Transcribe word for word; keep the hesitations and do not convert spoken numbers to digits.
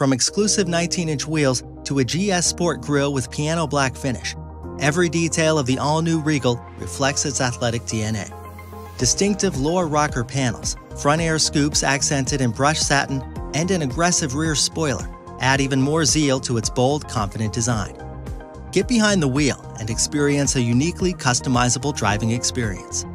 From exclusive nineteen inch wheels to a G S Sport grille with piano black finish, every detail of the all-new Regal reflects its athletic D N A. Distinctive lower rocker panels, front air scoops accented in brushed satin, and an aggressive rear spoiler add even more zeal to its bold, confident design. Get behind the wheel and experience a uniquely customizable driving experience.